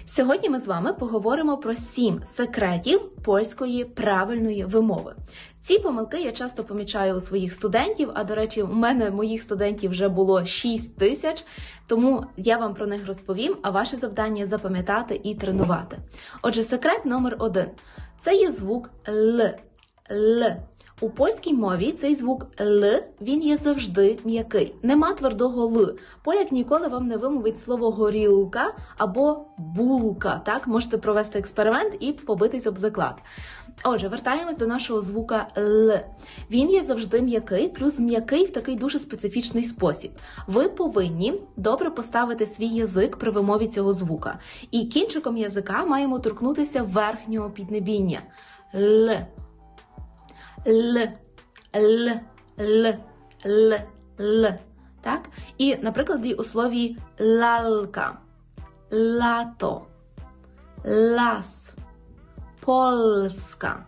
Сьогодні ми з вами поговоримо про 7 секретів польської правильної вимови. Ці помилки я часто помічаю у своїх студентів, а, до речі, у мене моїх студентів вже було 6 тисяч, тому я вам про них розповім, а ваше завдання – запам'ятати і тренувати. Отже, секрет номер 1 – це є звук Л. Л. У польській мові цей звук Л, він є завжди м'який. Нема твердого Л. Поляк ніколи вам не вимовить слово горілка або булка. Так, можете провести експеримент і побитись об заклад. Отже, вертаємось до нашого звука Л. Він є завжди м'який, плюс м'який в такий дуже специфічний спосіб. Ви повинні добре поставити свій язик при вимові цього звука. І кінчиком язика маємо торкнутися верхнього піднебіння. Л. Л, Л, Л, Л, Л. Так? І, наприклад, у слові лалка, лато, лас, Polska,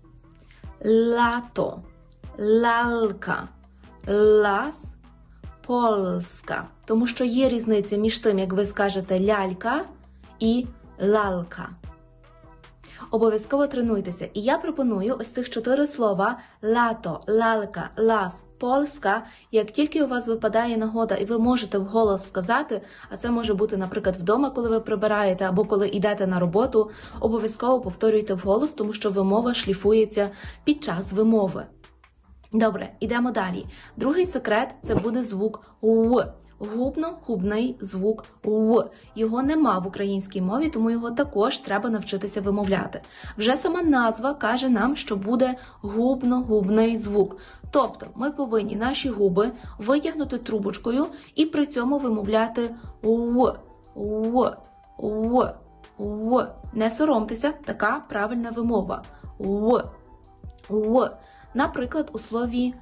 lato, lalka, las, Polska. Тому що є різниця між тим, як ви скажете лялька і лалка. Обов'язково тренуйтеся. І я пропоную ось цих 4 слова лато, лалка, лас, Polska. Як тільки у вас випадає нагода і ви можете вголос сказати, а це може бути, наприклад, вдома, коли ви прибираєте, або коли йдете на роботу, обов'язково повторюйте вголос, тому що вимова шліфується під час вимови. Добре, ідемо далі. Другий секрет – це буде звук В. Губно-губний звук В. Його нема в українській мові, тому його також треба навчитися вимовляти. Вже сама назва каже нам, що буде губно-губний звук. Тобто ми повинні наші губи витягнути трубочкою і при цьому вимовляти В, В, В, В. Не соромтеся, така правильна вимова. В, В. Наприклад, у слові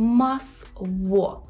масво.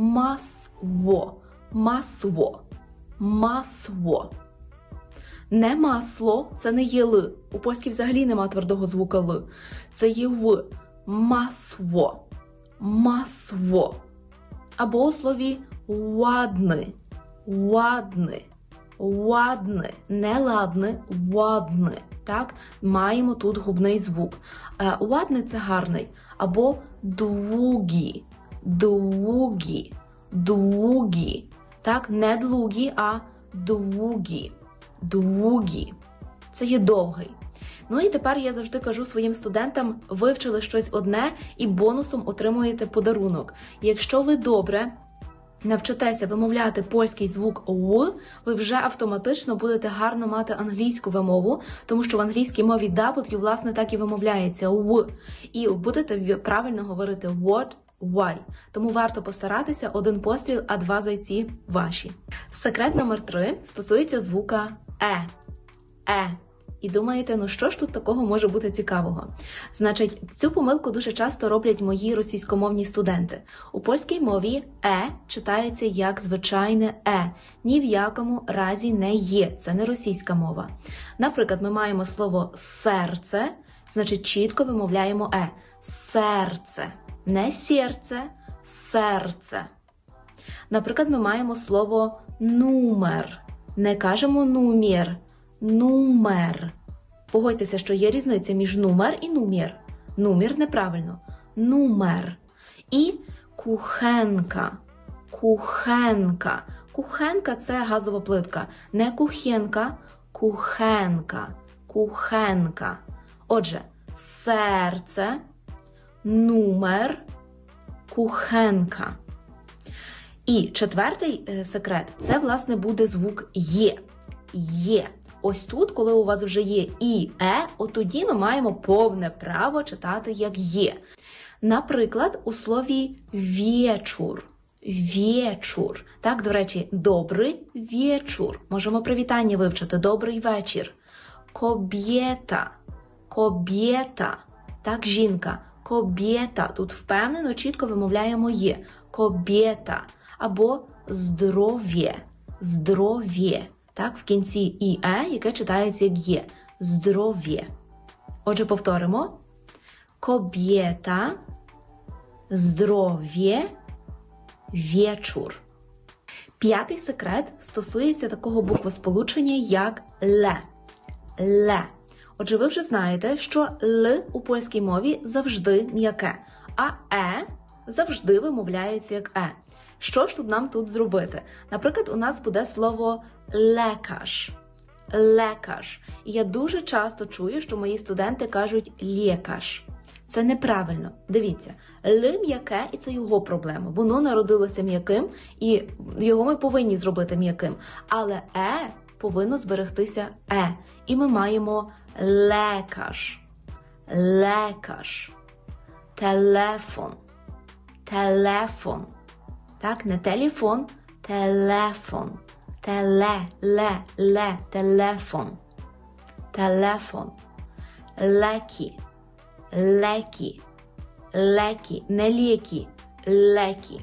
Масво, масло, масло. Не масло, це не є Л. У польській взагалі нема твердого звука Л. Це є В. Масло, масло. Або у слові ладний, ладний, ладний. Не ладний, ладний. Так, маємо тут губний звук. Ладний – це гарний. Або długi. Długi, długi. Так, не длугі, а długi, długi. Це є довгий. Ну і тепер я завжди кажу своїм студентам, вивчили щось одне і бонусом отримуєте подарунок. Якщо ви добре навчитеся вимовляти польський звук В, ви вже автоматично будете гарно мати англійську вимову, тому що в англійській мові W, власне, так і вимовляється В. І будете правильно говорити what, why. Тому варто постаратися, 1 постріл, а 2 зайці ваші. Секрет номер 3 стосується звука Е. Е. І думаєте, ну що ж тут такого може бути цікавого? Значить, цю помилку дуже часто роблять мої російськомовні студенти. У польській мові «е» читається як звичайне «е». Ні в якому разі не є. Це не російська мова. Наприклад, ми маємо слово «серце», значить чітко вимовляємо «е». Серце. Не «серце», серце. Наприклад, ми маємо слово «нумер». Не кажемо «нумір», «нумер». Погодьтеся, що є різниця між «нумер» і «нумір». «Нумір» неправильно. «Нумер». І кухенка. Кухенка. Кухенка – це газова плитка. Не кухенка, кухенка. Кухенка. Отже, серце, нумер, кухенка. І 4-й секрет – це, власне, буде звук «є». «Є». Ось тут, коли у вас вже є «і», «е», от тоді ми маємо повне право читати як «є». Наприклад, у слові «вєчур». «Вєчур». Так, до речі, «добрий вєчур». Можемо привітання вивчити «добрий вечір». «Кобєта». «Кобєта». Так, жінка. «Кобєта». Тут впевнено, чітко вимовляємо «є». «Кобєта». Або «здоров'є». «Здоров'є». Так, в кінці «і», «е», яке читається як «є». Здоров'є. Отже, повторимо. Кобєта, здоров'є, вєчур. П'ятий секрет стосується такого буквосполучення, як ле. Ле. Отже, ви вже знаєте, що Л у польській мові завжди м'яке, а Е завжди вимовляється як Е. Що ж нам тут зробити? Наприклад, у нас буде слово лекар. Лекар. І я дуже часто чую, що мої студенти кажуть лєкар. Це неправильно. Дивіться, Л м'яке, і це його проблема. Воно народилося м'яким, і його ми повинні зробити м'яким. Але Е повинно зберегтися Е. І ми маємо лекар. Лекар. Телефон. Телефон. Так, не телефон, телефон. Телефон. Телефон. Лекі. Лекі. Лекі. Не ліки. Лекі.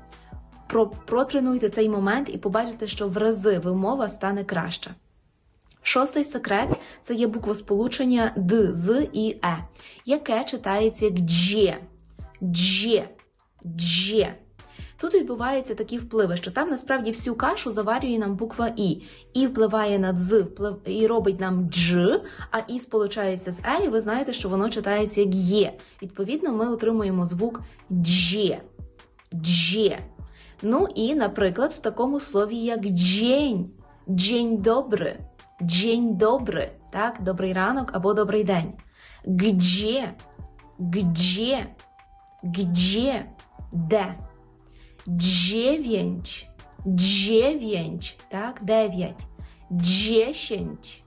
Протренуйте цей момент і побачите, що в рази вимова стане краща. Шостий секрет – це є буквосполучення Д, З і Е, яке читається як дже. Дже. Дже. Тут відбуваються такі впливи, що там насправді всю кашу заварює нам буква І. І впливає на дз, і робить нам дж, а І сполучається з Е, і ви знаєте, що воно читається як є. Відповідно, ми отримуємо звук дже. Дже. Ну і, наприклад, в такому слові як день. День добрий. День добрий. Так, добрий ранок або добрий день. Где. Где. Где. Де. Dziewięć, dziewięć, tak, 9, 10,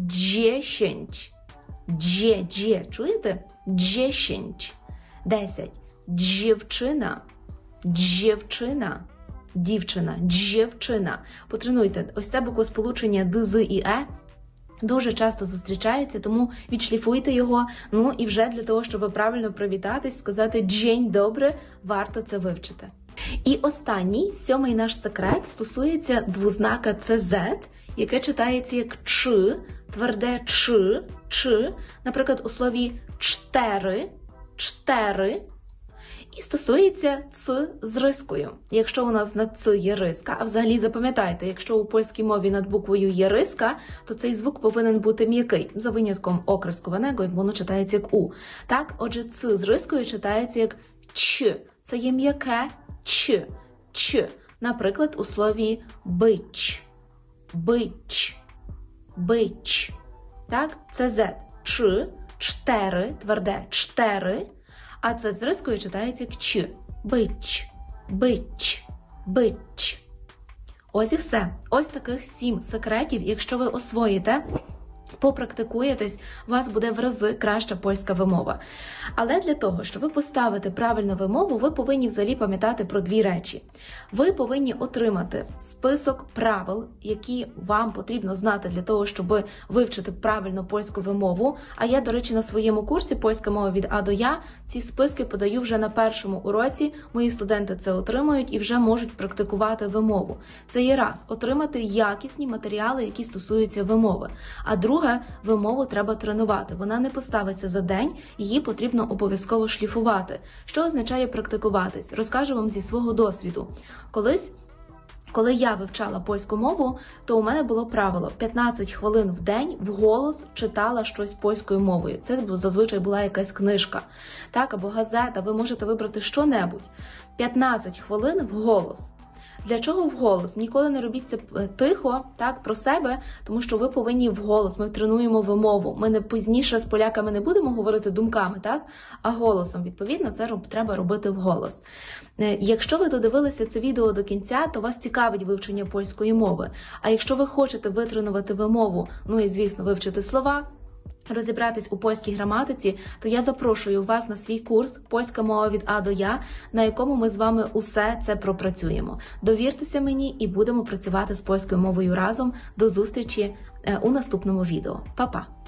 10, dzie, чуєте? 10, 10, дівчина, дівчина, дівчина, дівчина. Потренуйте, ось це буквосполучення Д, З і Е дуже часто зустрічається, тому відшліфуйте його, ну і вже для того, щоб правильно привітатись, сказати «Дзень добре», варто це вивчити. І останній, сьомий наш секрет, стосується двознака CZ, яке читається як «ч», тверде «ч», наприклад, у слові «чтери», «чтери», і стосується «ц» з рискою. Якщо у нас над «ц» є риска, а взагалі запам'ятайте, якщо у польській мові над буквою є риска, то цей звук повинен бути м'який, за винятком окрискуваного, воно читається як «у». Так, отже, «ц» з рискою читається як «ч». Це є м'яке «ч», «ч». Наприклад, у слові «бич», «бич», «бич». Так, це «з», «ч», «чтери», тверде «чтери», а це з рискою читається як «ч». Бич, бич, бич. Ось і все. Ось таких 7 секретів. Якщо ви освоїте, попрактикуєтесь, у вас буде в рази краща польська вимова. Але для того, щоб поставити правильну вимову, ви повинні взагалі пам'ятати про 2 речі. Ви повинні отримати список правил, які вам потрібно знати для того, щоб вивчити правильно польську вимову. А я, до речі, на своєму курсі «Польська мова від А до Я» ці списки подаю вже на першому уроці. Мої студенти це отримують і вже можуть практикувати вимову. Це є раз – отримати якісні матеріали, які стосуються вимови. А друге – вимову треба тренувати. Вона не поставиться за день, її потрібно обов'язково шліфувати. Що означає практикуватись? Розкажу вам зі свого досвіду. Коли я вивчала польську мову, то у мене було правило 15 хвилин в день вголос читала щось польською мовою. Це зазвичай була якась книжка, так, або газета, ви можете вибрати що-небудь. 15 хвилин вголос. Для чого вголос? Ніколи не робіть це тихо, так, про себе, тому що ви повинні вголос, ми тренуємо вимову. Ми не пізніше з поляками не будемо говорити думками, так, а голосом. Відповідно, це треба робити вголос. Якщо ви додивилися це відео до кінця, то вас цікавить вивчення польської мови. А якщо ви хочете витренувати вимову, ну і, звісно, вивчити слова, розібратись у польській граматиці, то я запрошую вас на свій курс «Польська мова від А до Я», на якому ми з вами усе це пропрацюємо. Довіртеся мені і будемо працювати з польською мовою разом. До зустрічі у наступному відео. Па-па!